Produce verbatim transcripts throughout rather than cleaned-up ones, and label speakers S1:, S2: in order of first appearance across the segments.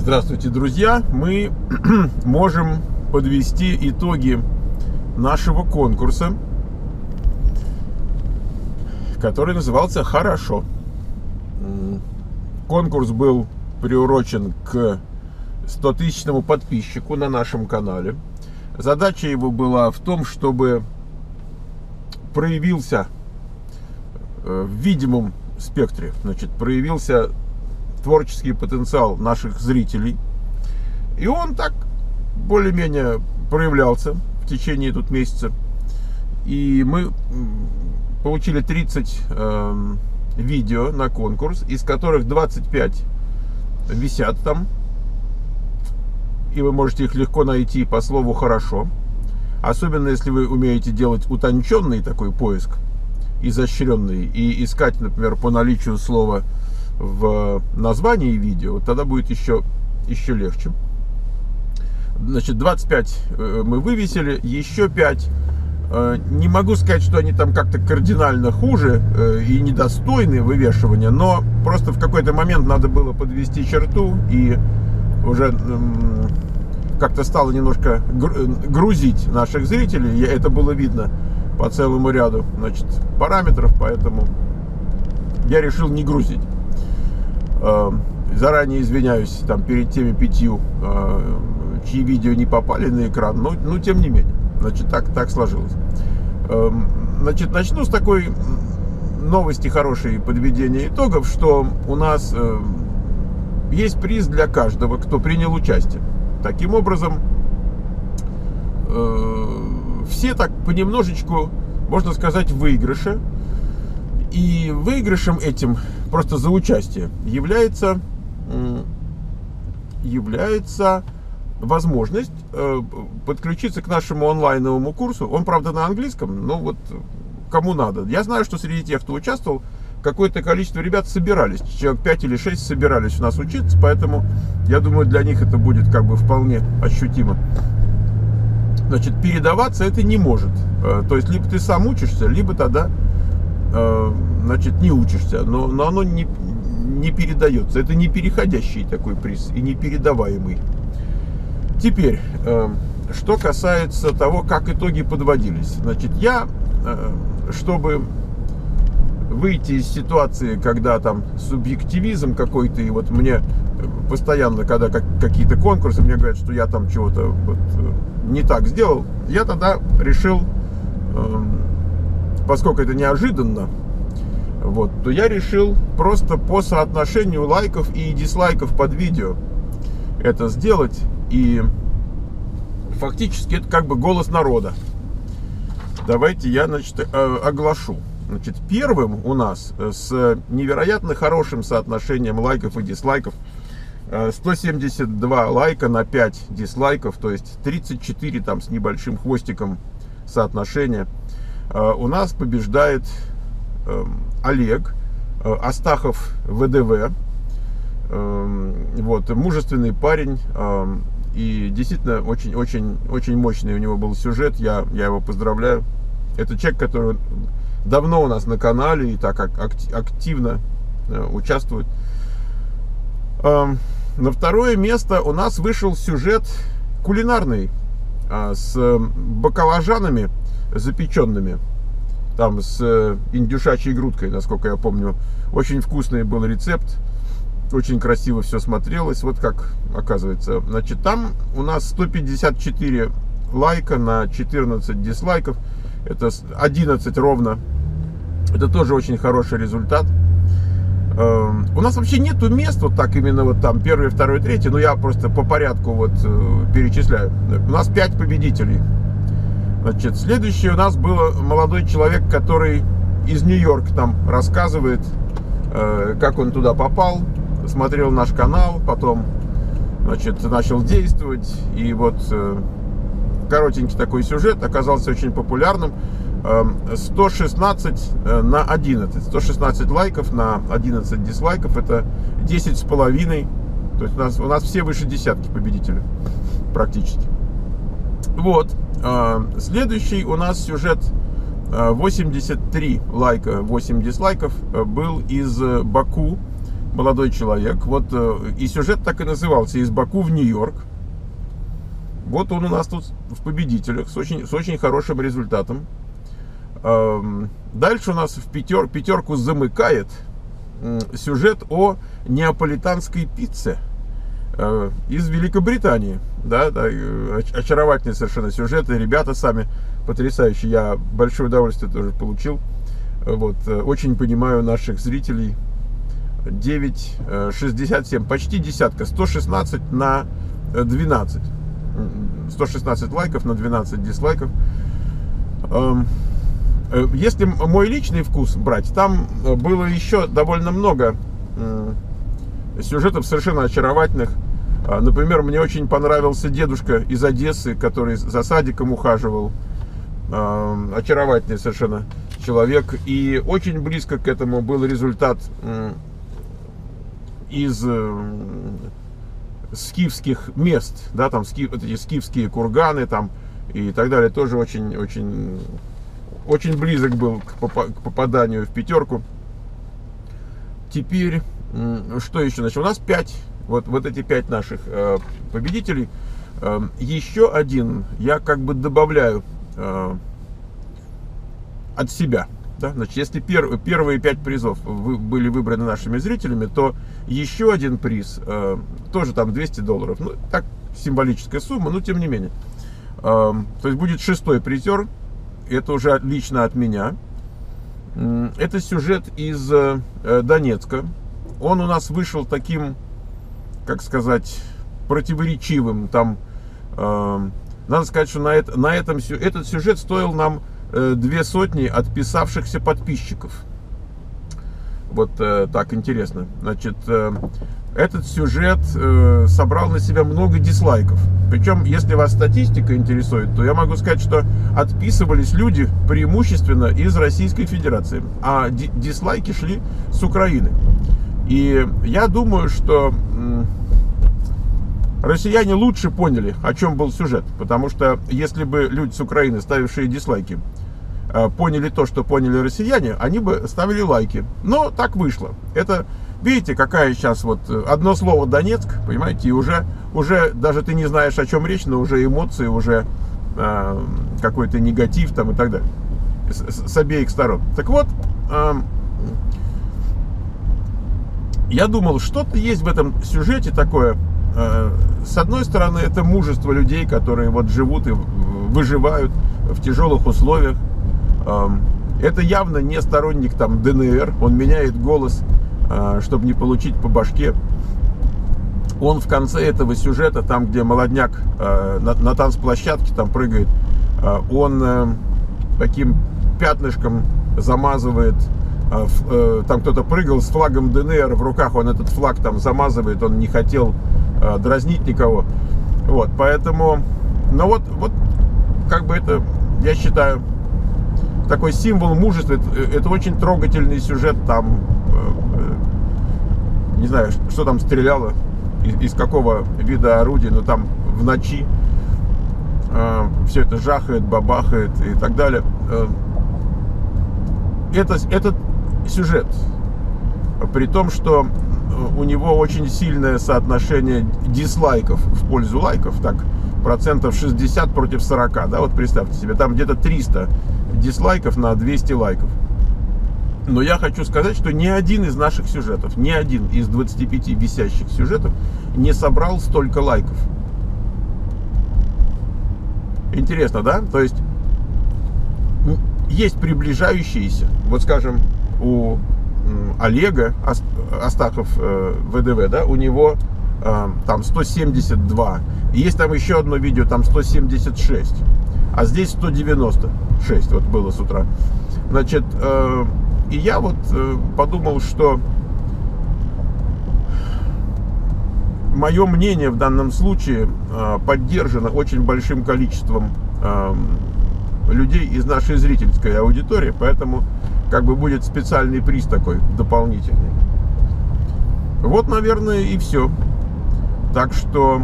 S1: Здравствуйте, друзья! Мы можем подвести итоги нашего конкурса, который назывался «Хорошо». Конкурс был приурочен к стотысячному подписчику на нашем канале. Задача его была в том, чтобы проявился в видимом спектре, значит, проявился творческий потенциал наших зрителей. И он так более-менее проявлялся в течение тут месяца. И мы получили тридцать э, видео на конкурс, из которых двадцать пять висят там. И вы можете их легко найти по слову «хорошо». Особенно если вы умеете делать утонченный такой поиск, изощренный, и искать, например, по наличию слова в названии видео, тогда будет еще, еще легче. Значит, двадцать пять мы вывесили, еще пять. Не могу сказать, что они там как-то кардинально хуже и недостойны вывешивания, но просто в какой-то момент надо было подвести черту, и уже как-то стало немножко грузить наших зрителей. Это было видно по целому ряду, значит, параметров, поэтому я решил не грузить. Заранее извиняюсь там перед теми пятью, чьи видео не попали на экран, но, но тем не менее, значит, так, так сложилось. Значит, начну с такой новости хорошей подведения итогов, что у нас есть приз для каждого, кто принял участие. Таким образом, все так понемножечку, можно сказать, в выигрыше. И выигрышем этим просто за участие является, является возможность подключиться к нашему онлайновому курсу. Он, правда, на английском, но вот кому надо. Я знаю, что среди тех, кто участвовал, какое-то количество ребят собирались. Человек пять или шесть собирались у нас учиться, поэтому я думаю, для них это будет как бы вполне ощутимо. Значит, передаваться это не может. То есть, либо ты сам учишься, либо тогда, значит, не учишься. Но, но оно не, не передается. Это не переходящий такой приз и не передаваемый. Теперь, что касается того, как итоги подводились. Значит, я, чтобы выйти из ситуации, когда там субъективизм какой-то, и вот мне постоянно, когда как, какие-то конкурсы, мне говорят, что я там чего-то вот не так сделал, я тогда решил, э, поскольку это неожиданно, вот, то я решил просто по соотношению лайков и дизлайков под видео это сделать, и фактически это как бы голос народа. Давайте я, значит, э, оглашу. Значит, первым у нас с невероятно хорошим соотношением лайков и дизлайков, сто семьдесят два лайка на пять дизлайков, то есть тридцать четыре там с небольшим хвостиком соотношения, у нас побеждает Олег Астахов ВДВ. Вот, мужественный парень, и действительно очень-очень-очень мощный у него был сюжет. Я, я его поздравляю. Это человек, который давно у нас на канале и так активно участвует. На второе место у нас вышел сюжет кулинарный с баклажанами запеченными, там с индюшачьей грудкой, насколько я помню. Очень вкусный был рецепт, очень красиво все смотрелось. Вот как оказывается. Значит, там у нас сто пятьдесят четыре лайка на четырнадцать дизлайков. Это одиннадцать ровно. Это тоже очень хороший результат. У нас вообще нету мест вот так именно вот там первый, второй, третий. Но я просто по порядку вот перечисляю. У нас пять победителей. Значит, следующий у нас был молодой человек, который из Нью-Йорка там рассказывает, как он туда попал, смотрел наш канал, потом, значит, начал действовать. И вот коротенький такой сюжет оказался очень популярным. сто шестнадцать на одиннадцать. сто шестнадцать лайков на одиннадцать дизлайков. Это десять с половиной. То есть у нас, у нас все выше десятки победителей. Практически. Вот. Следующий у нас сюжет восемьдесят три лайка, восемь дизлайков был из Баку. молодой человек. Вот, и сюжет так и назывался: «Из Баку в Нью-Йорк». Вот он у нас тут в победителях с очень, с очень хорошим результатом. Дальше у нас в пятер, пятерку замыкает сюжет о неаполитанской пицце из Великобритании. Да, да, очаровательный совершенно сюжет, и ребята сами потрясающие. Я большое удовольствие тоже получил. Вот, очень понимаю наших зрителей. девять шестьдесят семь, почти десятка, сто шестнадцать на двенадцать. сто шестнадцать лайков на двенадцать дизлайков. Если мой личный вкус брать, там было еще довольно много сюжетов совершенно очаровательных. Например, мне очень понравился дедушка из Одессы, который за садиком ухаживал. Очаровательный совершенно человек. И очень близко к этому был результат из скифских мест, да, там ски, вот эти скифские курганы там и так далее, тоже очень, очень, очень близок был к, попа к попаданию в пятерку. Теперь, что еще? Значит, у нас пять, вот, вот эти пять наших э, победителей. Э, еще один я как бы добавляю э, от себя. Да? Значит, если пер, первые пять призов вы, были выбраны нашими зрителями, то еще один приз, э, тоже там двести долларов, ну, так, символическая сумма, но тем не менее. Э, то есть будет шестой призер, это уже лично от меня. Э, это сюжет из э, Донецка. Он у нас вышел таким, как сказать, противоречивым. Там, э, надо сказать, что на, это, на этом, этот сюжет стоил нам две сотни отписавшихся подписчиков. Вот э, так интересно. Значит, э, этот сюжет э, собрал на себя много дизлайков. Причем, если вас статистика интересует, то я могу сказать, что отписывались люди преимущественно из Российской Федерации, а дизлайки шли с Украины. И я думаю, что э, россияне лучше поняли, о чем был сюжет. Потому что если бы люди с Украины, ставившие дизлайки, поняли то, что поняли россияне, они бы ставили лайки. Но так вышло. Это, видите, какая сейчас вот одно слово Донецк, понимаете, и уже, уже даже ты не знаешь, о чем речь, но уже эмоции, уже э, какой-то негатив там и так далее. С, с обеих сторон. Так вот, э, я думал, что-то есть в этом сюжете такое. Э, с одной стороны, это мужество людей, которые вот живут и выживают в тяжелых условиях. Это явно не сторонник там Дэ Эн Эр, он меняет голос, чтобы не получить по башке. Он в конце этого сюжета, там где молодняк на, на танцплощадке там прыгает, он таким пятнышком замазывает, там кто-то прыгал с флагом Дэ Эн Эр в руках, он этот флаг там замазывает, он не хотел дразнить никого. Вот, поэтому, ну вот, вот как бы это, я считаю, такой символ мужества. Это, это очень трогательный сюжет. Там э, не знаю, что там стреляло, из, из какого вида орудия, но там в ночи э, все это жахает, бабахает и так далее. Э, это, этот сюжет, при том, что у него очень сильное соотношение дизлайков в пользу лайков, так, процентов шестьдесят против сорока, да, вот представьте себе, там где-то триста дизлайков на двести лайков. Но я хочу сказать, что ни один из наших сюжетов, ни один из двадцати пяти висящих сюжетов не собрал столько лайков. Интересно, да? То есть есть приближающиеся, вот скажем, у Олега Астахов вэ дэ вэ, да, у него там сто семьдесят два. И есть там еще одно видео, там сто семьдесят шесть. А здесь сто девяносто шесть, вот было с утра. Значит, э, и я вот э, подумал, что мое мнение в данном случае э, поддержано очень большим количеством э, людей из нашей зрительской аудитории, поэтому как бы будет специальный приз такой дополнительный. Вот, наверное, и все. Так что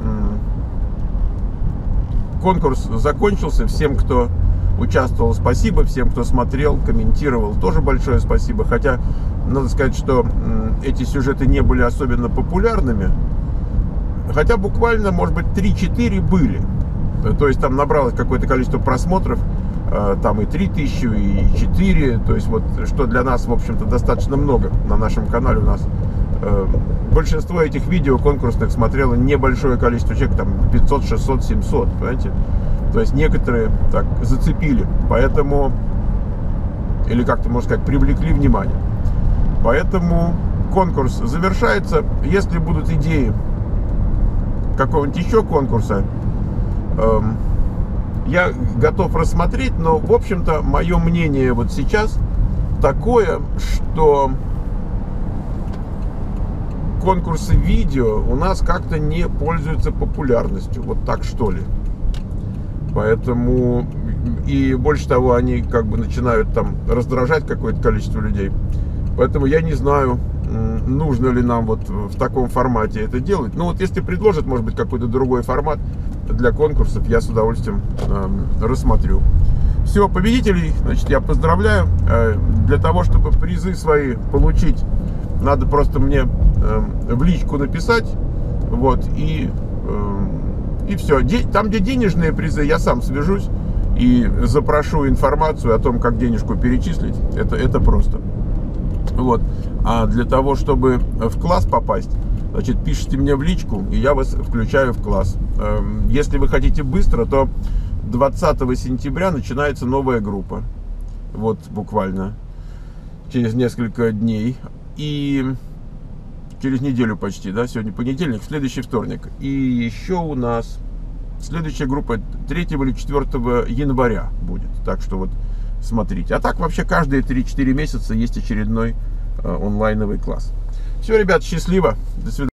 S1: конкурс закончился. Всем, кто участвовал, спасибо. Всем, кто смотрел, комментировал, тоже большое спасибо. Хотя надо сказать, что эти сюжеты не были особенно популярными. Хотя буквально, может быть, три-четыре были. То есть там набралось какое-то количество просмотров. Там и три тысячи, и четыре. То есть вот, что для нас, в общем-то, достаточно много. На нашем канале у нас большинство этих видео конкурсных смотрело небольшое количество человек. Там пятьсот, шестьсот, семьсот, понимаете? То есть некоторые так зацепили. Поэтому... Или как-то, можно сказать, привлекли внимание. Поэтому конкурс завершается. Если будут идеи какого-нибудь еще конкурса, эм, я готов рассмотреть, но, в общем-то, мое мнение вот сейчас такое, что конкурсы видео у нас как-то не пользуются популярностью. Вот так, что ли. Поэтому, и больше того, они как бы начинают там раздражать какое-то количество людей. Поэтому я не знаю, нужно ли нам вот в таком формате это делать. Ну вот если предложат, может быть, какой-то другой формат для конкурсов, я с удовольствием э, рассмотрю. Все, победителей, значит, я поздравляю. Э, для того, чтобы призы свои получить, надо просто мне э, в личку написать. Вот, и... Э, И все. Там, где денежные призы, я сам свяжусь и запрошу информацию о том, как денежку перечислить. Это, это просто. Вот. А для того, чтобы в класс попасть, значит, пишите мне в личку, и я вас включаю в класс. Если вы хотите быстро, то двадцатого сентября начинается новая группа. Вот буквально через несколько дней. И... через неделю почти, да, сегодня понедельник, следующий вторник. И еще у нас следующая группа третьего или четвёртого января будет. Так что вот смотрите. А так вообще каждые три-четыре месяца есть очередной э, онлайновый класс. Все, ребят, счастливо. До свидания.